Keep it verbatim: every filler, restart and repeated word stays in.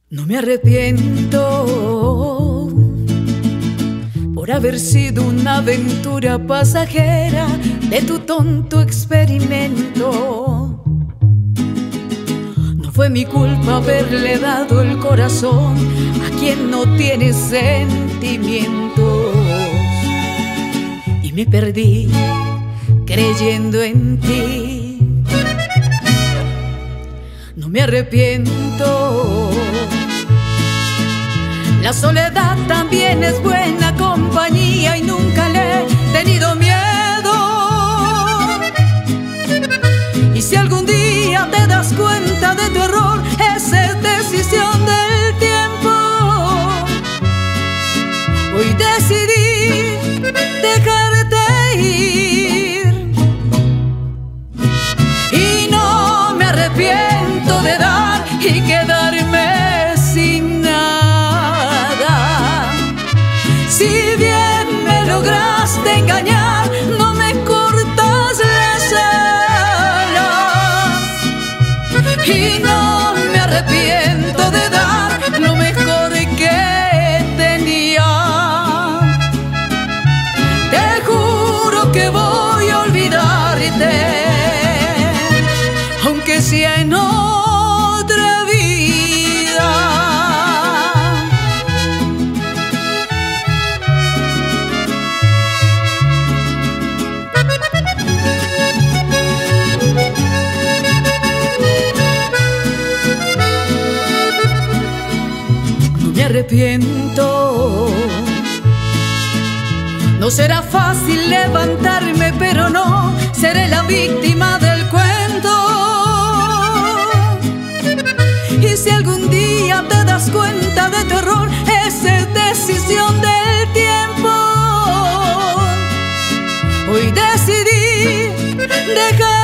No me arrepiento por haber sido una aventura pasajera de tu tonto experimento. No fue mi culpa haberle dado el corazón a quien no tiene sentimientos. Y me perdí creyendo en ti. No me arrepiento. La soledad también es buena compañía y nunca le he tenido miedo. Y si algún día te das cuenta de tu error, esa es decisión del tiempo. Hoy decidí dejarte ir y no me arrepiento de dar y quedarme sin nada. Si bien me lograste engañar, no me cortas las alas. Y no me arrepiento de dar lo mejor que tenía. Te juro que voy a olvidarte, aunque sea en otra vida. No me arrepiento. No será fácil levantarme, pero no seré la víctima del cuento. Y si algún día te das cuenta de tu error, esa es decisión del tiempo. Hoy decidí dejar